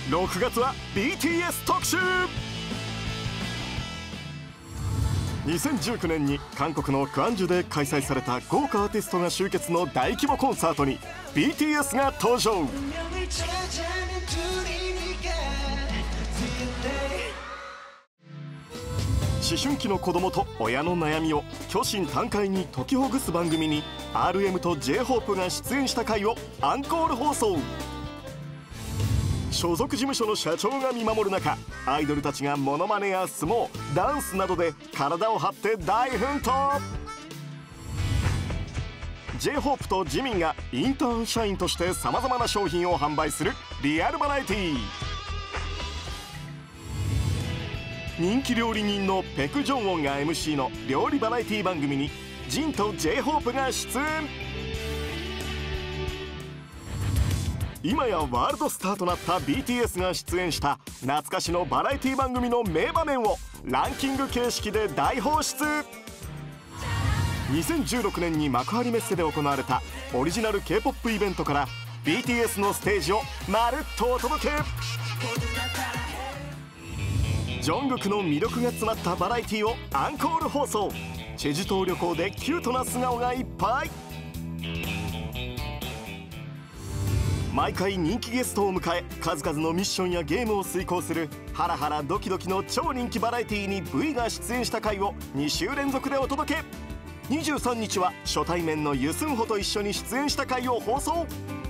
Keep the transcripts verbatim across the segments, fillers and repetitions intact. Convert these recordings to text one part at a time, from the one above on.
ろくがつは ビーティーエス 特集。にせんじゅうきゅうねんに韓国のクアンジュで開催された豪華アーティストが集結の大規模コンサートに ビーティーエス が登場。思春期の子供と親の悩みを虚心坦懐に解きほぐす番組に アールエム と ジェイホープ が出演した回をアンコール放送。所属事務所の社長が見守る中、アイドルたちがモノマネや相撲、ダンスなどで体を張って大奮闘。 ジェイホープ とジミンがインターン社員としてさまざまな商品を販売するリアルバラエティー。人気料理人のペク・ジョンウォンが エムシー の料理バラエティ番組にジンと ジェイホープ が出演。今やワールドスターとなった ビーティーエス が出演した懐かしのバラエティ番組の名場面をランキング形式で大放出。にせんじゅうろくねんに幕張メッセで行われたオリジナル K-ポップ イベントから ビーティーエス のステージをまるっとお届け。ジョングクの魅力が詰まったバラエティをアンコール放送。チェジュ島旅行でキュートな素顔がいっぱい。毎回人気ゲストを迎え数々のミッションやゲームを遂行するハラハラドキドキの超人気バラエティに ブイ が出演した回をに週連続でお届け。にじゅうさんにちは初対面のユスンホと一緒に出演した回を放送。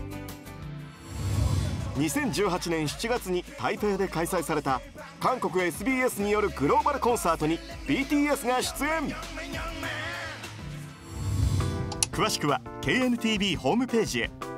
にせんじゅうはちねんしちがつに台北で開催された韓国 エスビーエス によるグローバルコンサートに ビーティーエス が出演。詳しくは ケーエヌティービー ホームページへ。